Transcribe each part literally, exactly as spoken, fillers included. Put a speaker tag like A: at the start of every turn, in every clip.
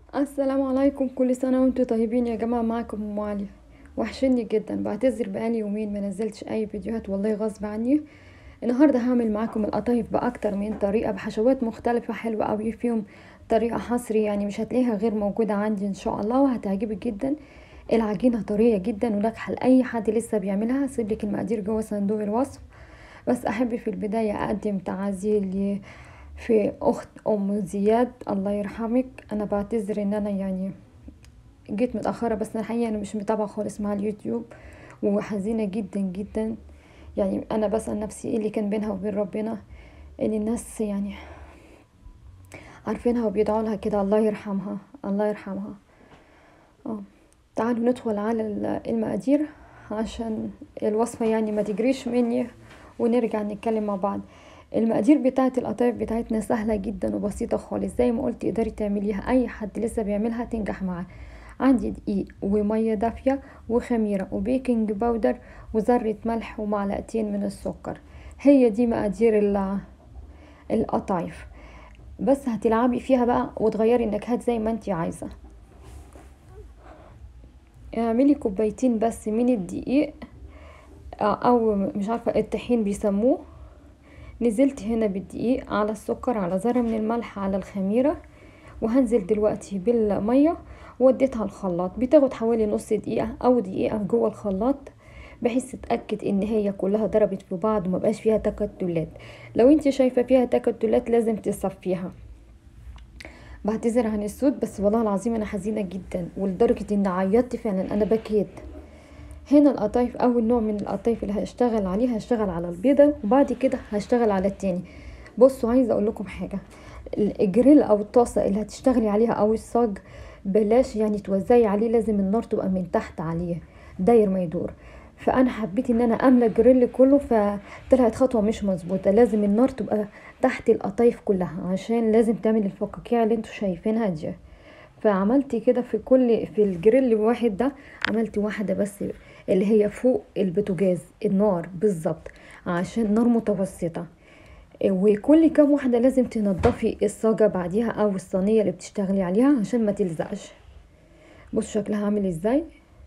A: السلام عليكم، كل سنة وانتم طيبين يا جماعة. معكم ام علي. وحشني جدا، بعتذر بقالي يومين ما نزلتش اي فيديوهات، والله غصب عني. النهارده هعمل معاكم القطايف باكتر من طريقة، بحشوات مختلفة حلوة قوي، فيهم طريقة حصري يعني مش هتلاقيها غير موجودة عندي ان شاء الله، وهتعجبك جدا. العجينة طرية جدا وناجحة لأي حد لسه بيعملها. هسيبلك المقادير جوه صندوق الوصف. بس احب في البداية اقدم تعازي في اخت ام زياد، الله يرحمك. انا بعتذر ان انا يعني جيت متأخرة، بس أنا الحقيقة أنا مش متابعة خالص مع اليوتيوب، وحزينة جدا جدا. يعني أنا بسأل نفسي إيه اللي كان بينها وبين ربنا، إن الناس يعني عارفينها وبيدعوا لها كده. الله يرحمها، الله يرحمها. اه تعالوا ندخل على المقادير عشان الوصفة يعني ما تجريش مني، ونرجع نتكلم مع بعض. المقادير بتاعت القطايف بتاعتنا سهلة جدا وبسيطة خالص، زي ما قلت تقدري تعمليها، اي حد لسه بيعملها تنجح معاه. عندي دقيق ومية دافية وخميرة وبيكنج باودر وذرة ملح ومعلقتين من السكر. هي دي مقادير ال- القطايف. بس هتلعبي فيها بقى وتغيري النكهات زي ما انتي عايزة. اعملي كوبايتين بس من الدقيق، او مش عارفة الطحين بيسموه. نزلت هنا بالدقيق على السكر على ذرة من الملح على الخميرة، وهنزل دلوقتي بالمية وديتها الخلاط. بتاخد حوالي نص دقيقة او دقيقة جوه الخلاط، بحيث تتأكد ان هي كلها ضربت في بعض ومبقاش فيها تكتلات. لو انت شايفة فيها تكتلات لازم تصفيها. بعتذر عن الصوت، بس والله العظيم انا حزينة جدا ولدرجة ان عيطت فعلا، انا بكيت. هنا القطايف، اول نوع من القطايف اللي هشتغل عليه هشتغل على البيضة، وبعد كده هشتغل على التاني. بصوا، عايزه اقول لكم حاجه. الجريل او الطاسه اللي هتشتغلي عليها او الصاج، بلاش يعني توزعي عليه، لازم النار تبقى من تحت عليه داير ما يدور. فانا حبيت ان انا املى الجريل كله، فطلعت خطوه مش مظبوطه. لازم النار تبقى تحت القطايف كلها، عشان لازم تعمل الفقاقيع اللي انتوا شايفينها دي. فعملت كده في كل في الجريل واحد ده، عملت واحده بس اللي هي فوق البوتاجاز النار بالظبط، عشان نار متوسطه. وكل كام واحدة لازم تنضفي الصاجة بعديها او الصينية اللي بتشتغلي عليها عشان ما تلزقش. بص شكلها عامل ازاي،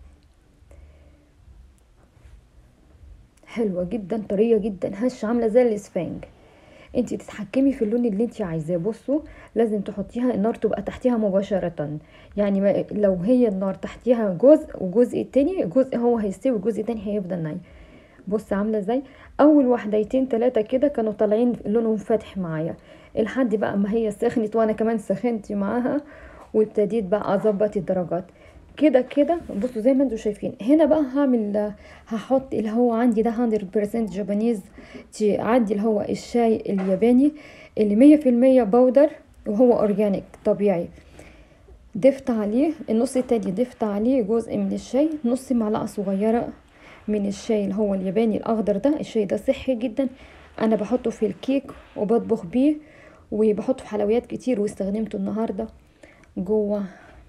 A: حلوة جدا، طرية جدا، هشة، عاملة زي الاسفنج. انتي تتحكمي في اللون اللي انتي عايزاه. بصوا، لازم تحطيها النار تبقى تحتيها مباشرة. يعني ما لو هي النار تحتيها جزء وجزء التاني، جزء هو هيستوي والجزء التاني هيفضل ناي. بص عامله ازاي. اول واحدتين تلاتة كده كانوا طالعين لونهم فاتح معايا، لحد بقى ما هي سخنت وانا كمان سخنت معاها، وابتديت بقى اظبط الدرجات كده كده. بصوا زي ما انتم شايفين. هنا بقى هعمل هحط اللي هو عندي ده مية بالمية جابانيز تي، عندي اللي هو الشاي الياباني اللي مية في المية بودر، وهو اورجانيك طبيعي. ضفت عليه النص التاني، ضفت عليه جزء من الشاي، نص معلقة صغيرة من الشاي اللي هو الياباني الاخضر ده. الشاي ده صحي جدا، انا بحطه في الكيك وبطبخ بيه، وبحطه في حلويات كتير، واستخدمته النهاردة جوه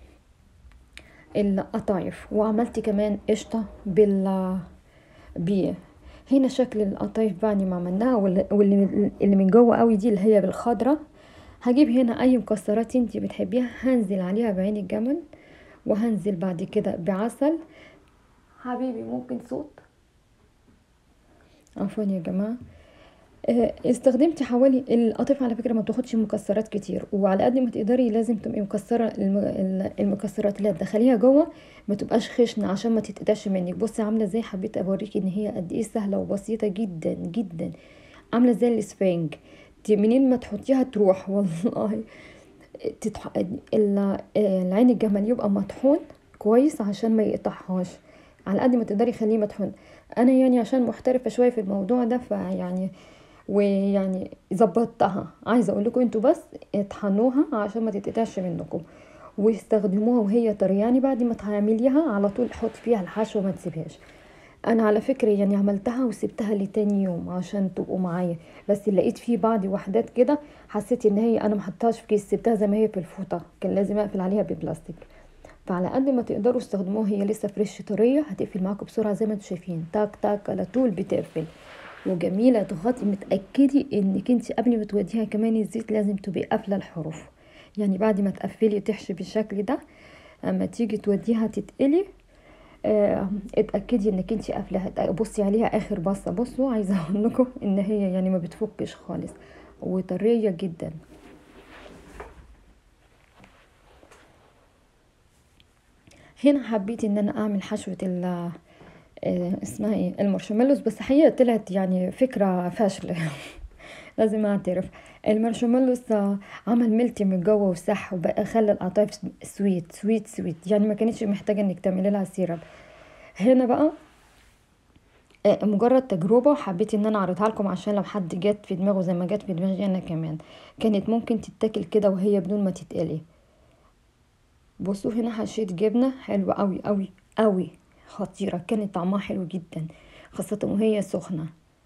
A: القطايف. وعملت كمان قشطة بال بيه. هنا شكل القطايف بعد ما عملناها، واللي واللي- اللي من جوه قوي دي اللي هي بالخضرة. هجيب هنا اي مكسرات انتي بتحبيها، هنزل عليها بعين الجمل، وهنزل بعد كده بعسل. حبيبي ممكن صوت، عفوا يا جماعة. آه، استخدمت حوالي القطيف على فكرة ما بتاخدش مكسرات كتير، وعلى قد ما تقدري لازم تبقي مكسرة الم- ال- المكسرات اللي هتدخليها جوه ما تبقاش خشنة عشان ما تتقطعش منك. بصي عاملة ازاي، حبيت اوريكي ان هي قد ايه سهلة وبسيطة جدا جدا. عاملة زي الاسفنج، دي منين ما تحطيها تروح والله. تتح... ال- آه، العين الجمل يبقى مطحون كويس عشان ما يقطعهاش. على قد ما تقدري خليه مطحون. انا يعني عشان محترفة شوية في الموضوع ده، فيعني ويعني ظبطتها. عايزه اقول لكم انتوا بس اطحنوها عشان ما تتقطعش منكم، واستخدموها وهي طريه. يعني بعد ما تعمليها على طول حط فيها الحشو وما تسيبهاش. انا على فكره يعني عملتها وسبتها لتاني يوم عشان تبقوا معايا، بس لقيت في بعض وحدات كده حسيت ان هي انا ما حطيتهاش في كيس، سبتها زي ما هي في الفوطه، كان لازم اقفل عليها ببلاستيك. فعلى قد ما تقدروا استخدموها هي لسه فريش طريه، هتقفل معاكم بسرعه زي ما انتم شايفين، تاك تاك على طول بتقفل وجميله. تغطي، متاكدي انك انت قبل ما توديها كمان الزيت لازم تبقي قافله الحروف. يعني بعد ما تقفلي تحشي بالشكل ده، اما تيجي توديها تتقلي اه اتاكدي انك انتي قافلاها، بصي عليها اخر بصه. بصوا عايزه اقول لكم ان هي يعني ما بتفكش خالص وطريه جدا. هنا حبيت ان انا اعمل حشوه ال آه، اسمها ايه المارشميلوز، بس حقيقة طلعت يعني فكرة فاشلة لازم اعترف. المارشميلوز آه، عمل ملتي من جوه وصح، وبقى خلى القطايف سويت سويت سويت، يعني ما كانتش محتاجة انك تعملي لها سيرب. هنا بقى آه، مجرد تجربة حبيت ان انا اعرضها لكم، عشان لو حد جت في دماغه زي ما جت في دماغي انا كمان، كانت ممكن تتاكل كده وهي بدون ما تتقلي. بصوا هنا حشيت جبنة حلوة قوي قوي قوي، خطيرة، كانت طعمها حلو جدا خاصة وهي سخنة.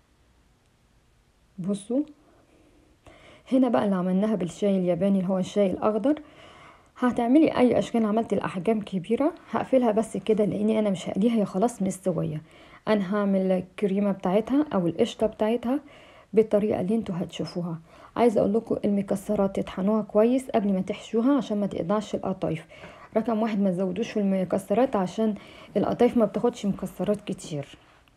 A: بصوا هنا بقى اللي عملناها بالشاي الياباني اللي هو الشاي الاخضر. هتعملي اي اشكال، عملت الاحجام كبيره هقفلها بس كده لاني انا مش هقليها، هي خلاص مستويه. انا هعمل الكريمه بتاعتها او القشطه بتاعتها بالطريقه اللي انتوا هتشوفوها. عايزه اقول لكم المكسرات تطحنوها كويس قبل ما تحشوها عشان ما تقطعش القطايف. رقم واحد ما تزودوش في المكسرات عشان القطايف ما بتاخدش مكسرات كتير.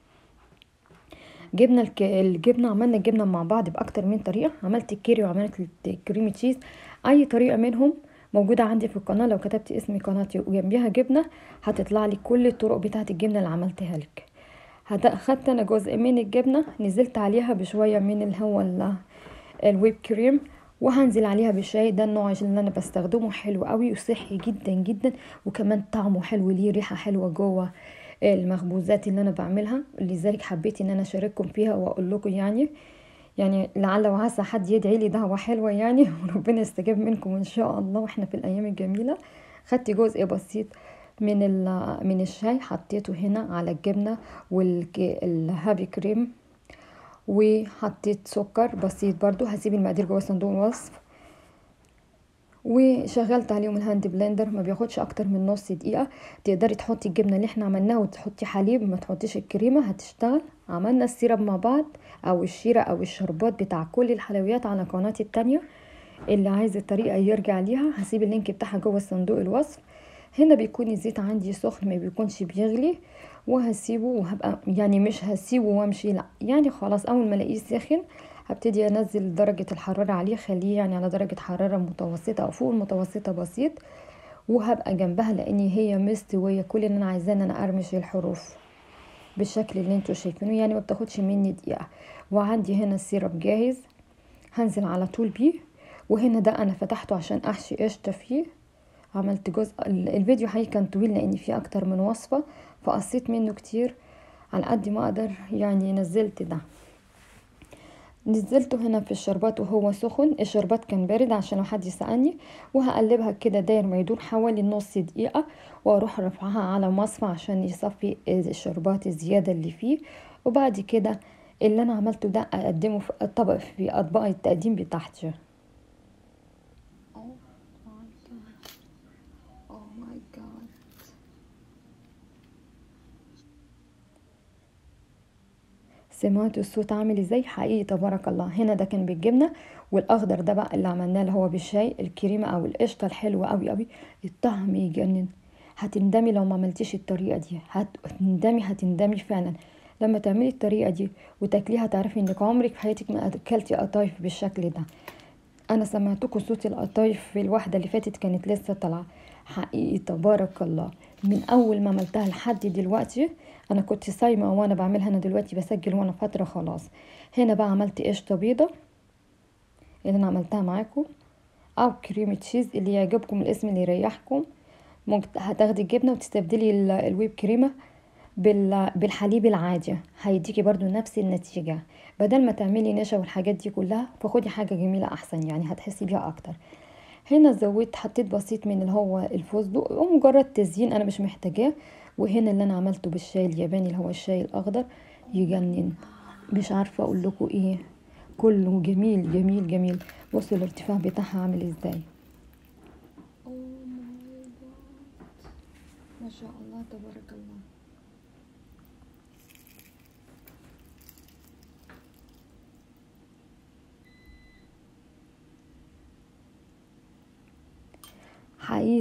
A: جبنا الك... الجبنه، عملنا الجبنه مع بعض باكتر من طريقه، عملت الكيري وعملت الكريمي تشيز. اي طريقه منهم موجوده عندي في القناه، لو كتبت اسم قناتي وجنبيها جبنه هتطلع لي كل الطرق بتاعه الجبنه اللي عملتها لك. هت- خدت انا جزء من الجبنه نزلت عليها بشويه من اللي هو ال- الويب كريم، وهنزل عليها بالشاي. ده النوع اللي انا بستخدمه، حلو قوي وصحي جدا جدا، وكمان طعمه حلو، ليه ريحه حلوه جوه المخبوزات اللي انا بعملها. لذلك حبيت ان انا اشارككم فيها واقول لكم يعني يعني لعل وعسى حد يدعي لي دعوه حلوه يعني وربنا يستجاب منكم ان شاء الله واحنا في الايام الجميله. خدت جزء بسيط من من الشاي حطيته هنا على الجبنه والهابي كريم، وحطيت سكر بسيط برضو، هسيب المقادير جوه صندوق الوصف. وشغلت عليهم الهاند بلندر، ما بياخدش اكتر من نص دقيقه. تقدري تحطي الجبنه اللي احنا عملناها وتحطي حليب، ما تحطيش الكريمه هتشتغل. عملنا السيرب مع بعض او الشيره او الشربات بتاع كل الحلويات على قناتي التانية، اللي عايز الطريقه يرجع ليها، هسيب اللينك بتاعها جوه صندوق الوصف. هنا بيكون الزيت عندي سخن، ما بيكونش بيغلي، وهسيبه وهبقى يعني مش هسيبه وامشي، لا يعني خلاص اول ما الاقيه سخن هبتدي انزل درجة الحرارة عليه، خليه يعني على درجة حرارة متوسطة او فوق المتوسطة بسيط، وهبقى جنبها لاني هي مستوية. كل اللي انا عايزاه ان انا ارمش الحروف بالشكل اللي انتوا شايفينه، يعني ما بتاخدش مني دقيقة. وعندي هنا السيرب جاهز، هنزل على طول بيه. وهنا ده انا فتحته عشان احشي قشطة فيه. عملت جزء، الفيديو حقيقي كان طويل لان فيه اكتر من وصفة فقصيت منه كتير على قد ما اقدر، يعني نزلت ده. نزلته هنا في الشربات وهو سخن، الشربات كان بارد عشان لو حد يسألني. وهقلبها كده داير ما يدور حوالي نص دقيقة، واروح رفعها على مصفى عشان يصفي الشربات الزيادة اللي فيه. وبعد كده اللي انا عملته ده اقدمه في الطبق في اطباق التقديم بتاعتي. سمعتوا الصوت عامل ازاي؟ حقيقي تبارك الله. هنا ده كان بالجبنه، والاخضر ده بقى اللي عملناه اللي هو بالشاي الكريمه او القشطه الحلوه قوي قوي. الطعم يجنن، هتندمي لو ما عملتيش الطريقه دي، هتندمي هتندمي فعلا لما تعملي الطريقه دي وتاكليها. تعرفي انك عمرك في حياتك ما اكلتي قطايف بالشكل ده. انا سمعتكم صوت القطايف في الواحده اللي فاتت كانت لسه طالعه. حقيقي تبارك الله، من اول ما عملتها لحد دلوقتي انا كنت صايمه وانا بعملها، انا دلوقتي بسجل وانا فتره خلاص. هنا بقى عملت قشطه بيضه اللي انا عملتها معاكم، او كريمه تشيز اللي يعجبكم، الاسم اللي يريحكم. ممكن هتاخدي الجبنه وتستبدلي ال- الويب كريمه بال- بالحليب العادي، هيديكي برضو نفس النتيجة. بدل ما تعملي نشا والحاجات دي كلها فخدي حاجة جميلة احسن، يعني هتحسي بيها اكتر. هنا زودت حطيت بسيط من اللي هو الفستق ومجرد تزيين انا مش محتاجاه. وهنا اللي انا عملته بالشاي الياباني اللي هو الشاي الاخضر يجنن، مش عارفة اقول لكم ايه، كله جميل جميل جميل. بصوا الارتفاع بتاعها عامل ازاي، ما شاء الله تبارك الله.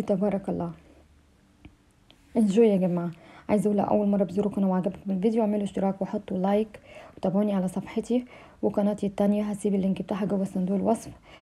A: تبارك الله. انجوي يا جماعة. عايزة اقول اول مرة بزوروا قناة وعجبكم الفيديو اعملوا اشتراك وحطوا لايك وتابعوني على صفحتي وقناتي التانية، هسيب اللينك بتاعها جوه صندوق الوصف.